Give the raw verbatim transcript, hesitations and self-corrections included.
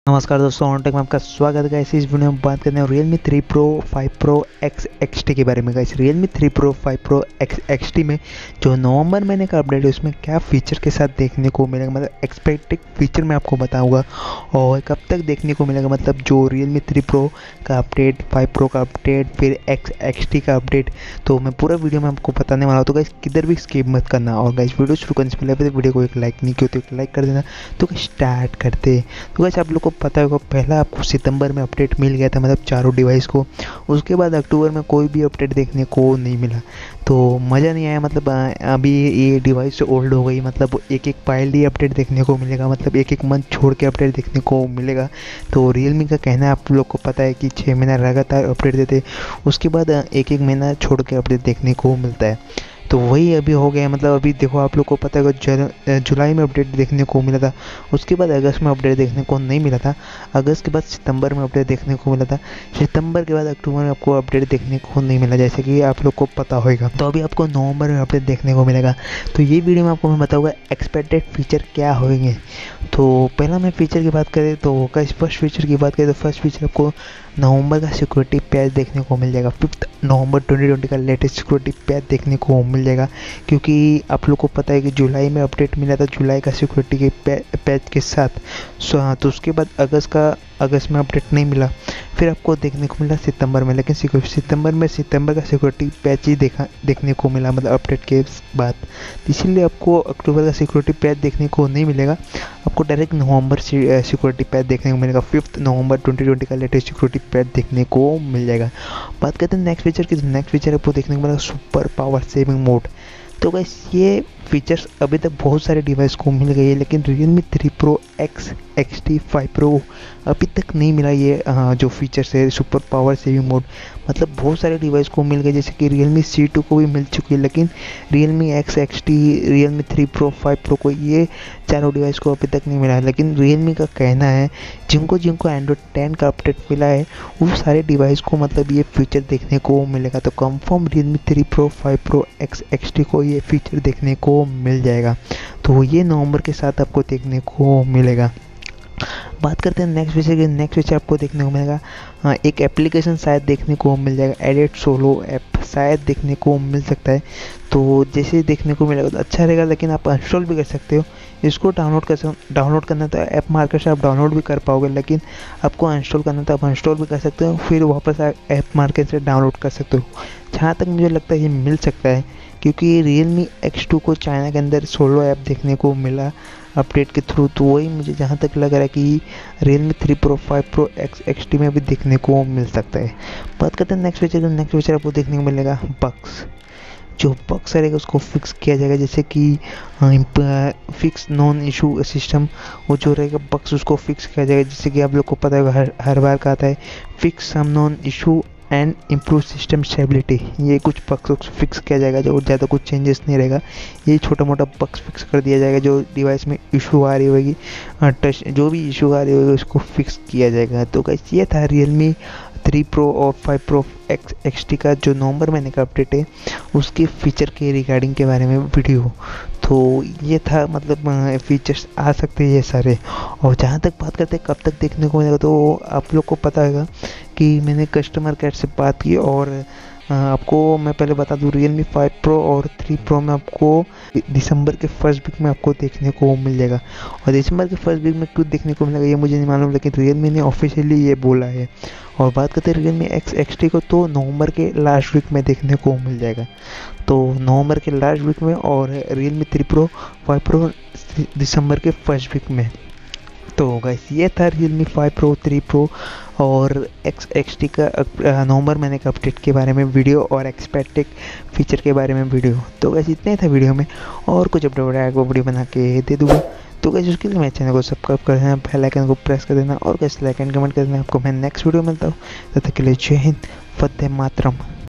नमस्कार दोस्तों, on take में आपका स्वागत है। गाइस इस वीडियो में बात करने Realme three Pro five Pro X X T के बारे में। Guys Realme three Pro five Pro X X T में जो नवंबर महीने का अपडेट है उसमें क्या फीचर के साथ देखने को मिलेगा, मतलब एक्सपेक्टेड फीचर मैं आपको बताऊंगा और कब तक देखने को मिलेगा। मतलब जो Realme थ्री Pro का अपडेट, फाइव Pro का अपडेट, फिर X एक्स टी का अपडेट, तो मैं पूरा वीडियो में आपको बताने वाला हूँ। तो गाइस किधर भी स्किप मत करना। और गाइस वीडियो शुरू करने से पहले अभी तक वीडियो को एक लाइक नहीं किया तो एक लाइक कर देना। तो स्टार्ट करते। तो गाइस आप लोग को पता होगा, पहला आपको सितंबर में अपडेट मिल गया था, मतलब चारों डिवाइस को। उसके बाद अक्टूबर में कोई भी अपडेट देखने को नहीं मिला, तो मज़ा नहीं आया। मतलब अभी ये डिवाइस ओल्ड हो गई, मतलब एक एक फाइल ही अपडेट देखने को मिलेगा, मतलब एक एक मंथ छोड़ के अपडेट देखने को मिलेगा। तो रियलमी का कहना है, आप लोग को पता है कि छः महीना लगातार अपडेट देते, उसके बाद एक एक महीना छोड़ के अपडेट देखने को मिलता है। तो वही अभी हो गया। मतलब अभी देखो, आप लोग को पता है जुलाई में अपडेट देखने को मिला था, उसके बाद अगस्त में अपडेट देखने को नहीं मिला था, अगस्त के बाद सितंबर में अपडेट देखने को मिला था, सितंबर के बाद अक्टूबर में आपको अपडेट देखने को नहीं मिला, जैसे कि आप लोग को पता होगा। तो अभी आपको नवंबर में अपडेट देखने को मिलेगा। तो ये वीडियो में आपको मैं बताऊंगा एक्सपेक्टेड फीचर क्या होंगे। तो पहला मैं फीचर की बात करें तो फर्स्ट फीचर की बात करें तो फर्स्ट फीचर आपको नवंबर का सिक्योरिटी पैच देखने को मिल जाएगा। फिफ्थ नवंबर ट्वेंटी ट्वेंटी का लेटेस्ट सिक्योरिटी पैच देखने को मिल जाएगा, क्योंकि आप लोग को पता है कि जुलाई में अपडेट मिला था जुलाई का सिक्योरिटी के पैच के साथ। सो हाँ, तो उसके बाद अगस्त का अगस्त में अपडेट नहीं मिला, फिर आपको देखने को मिला सितंबर में। लेकिन सितंबर में सितंबर का सिक्योरिटी पैच ही देखा देखने को मिला, मतलब अपडेट के बाद। इसीलिए आपको अक्टूबर का सिक्योरिटी पैच देखने को नहीं मिलेगा, आपको डायरेक्ट नवंबर सिक्योरिटी पैच देखने को मिलेगा। फिफ्थ नवंबर ट्वेंटी ट्वेंटी का लेटेस्ट सिक्योरिटी पैच देखने को मिल जाएगा। बात करते हैं नेक्स्ट फीचर की। नेक्स्ट फीचर आपको देखने को मिलेगा सुपर पावर सेविंग मोड। तो गाइस ये फीचर्स अभी तक बहुत सारे डिवाइस को मिल गई है, लेकिन Realme three Pro X X T five Pro अभी तक नहीं मिला ये जो फीचर्स है सुपर पावर सेविंग मोड। मतलब बहुत सारे डिवाइस को मिल गए, जैसे कि Realme सी टू को भी मिल चुकी है, लेकिन Realme X X T, Realme three Pro five Pro को ये चारों डिवाइस को अभी तक नहीं मिला है। लेकिन Realme का कहना है जिनको जिनको एंड्रॉयड टेन का अपडेट मिला है वो सारे डिवाइस को मतलब ये फीचर देखने को मिलेगा। तो confirm Realme three Pro five Pro X X T को ये फीचर देखने को मिल जाएगा। तो ये नवंबर के साथ आपको देखने को मिलेगा। बात करते हैं नेक्स्ट फीचर की। नेक्स्ट फीचर आपको देखने को मिलेगा, हाँ, एक एप्लीकेशन शायद देखने को मिल जाएगा, एडिट सोलो ऐप शायद देखने को मिल सकता है। तो जैसे देखने को मिलेगा तो अच्छा रहेगा, लेकिन आप इंस्टॉल भी कर सकते हो इसको। डाउनलोड कर डाउनलोड करना तो ऐप मार्केट से आप डाउनलोड भी कर पाओगे, लेकिन आपको इंस्टॉल करना तो आप इंस्टॉल भी कर सकते हो, फिर वापस ऐप मार्केट से डाउनलोड कर सकते हो। जहाँ तक मुझे लगता है ये मिल सकता है, क्योंकि Realme एक्स टू को चाइना के अंदर सोलो ऐप देखने को मिला अपडेट के थ्रू। तो वही मुझे जहाँ तक लग रहा है कि Realme three Pro five Pro X X T में भी देखने को मिल सकता है। बात करते हैं नेक्स्ट फीचर। नेक्स्ट फीचर आपको देखने को मिलेगा बग्स। जो बग्स रहेगा उसको फिक्स किया जाएगा, जैसे कि फिक्स नॉन इशू सिस्टम, वो जो रहेगा बग्स उसको फिक्स किया जाएगा। जैसे कि आप लोग को पता है हर हर बार का आता है fix some known issue and improve system stability. ये कुछ बग्स फिक्स किया जाएगा, जो ज़्यादा कुछ चेंजेस नहीं रहेगा, ये छोटा मोटा बग्स फिक्स कर दिया जाएगा। जो डिवाइस में इशू आ रही होगी, टच जो भी इशू आ रही होगी उसको फिक्स किया जाएगा। तो गाइस ये था Realme थ्री Pro और five Pro X X T का जो नवंबर महीने का अपडेट है उसके फीचर के रिगार्डिंग के बारे में वीडियो। तो ये था, मतलब फीचर्स आ सकते हैं ये सारे। और जहाँ तक बात करते हैं कब तक देखने को मिलेगा, तो आप लोग को पता होगा कि मैंने कस्टमर केयर से बात की और आपको मैं पहले बता दूँ Realme फाइव Pro और थ्री Pro में आपको दिसंबर के फर्स्ट वीक में आपको देखने को मिल जाएगा। और दिसंबर के फर्स्ट वीक में क्यों देखने को मिलेगा ये मुझे नहीं मालूम, लेकिन Realme ने ऑफिशियली ये बोला है। और बात करते हैं Realme X एक्स टी को, तो नवंबर के लास्ट वीक में देखने को मिल जाएगा। तो नवंबर के लास्ट वीक में और Realme three Pro five Pro दिसंबर के फर्स्ट वीक में। तो गाइस ये था Realme five Pro three Pro और X एक्स टी का नवंबर महीने का अपडेट के बारे में वीडियो और एक्सपेक्टेड फीचर के बारे में वीडियो। तो गाइस इतना ही था वीडियो में, और कुछ अपडेट आएगा वो वीडियो बना के दे दूँगा। तो गाइस उसके लिए मेरे चैनल को सब्सक्राइब कर देना, बेल आइकन को प्रेस कर देना, और गाइस लाइक एंड कमेंट कर देना। आपको मैं नेक्स्ट वीडियो मिलता हूँ, तब तक के लिए जय हिंद, वंदे मातरम।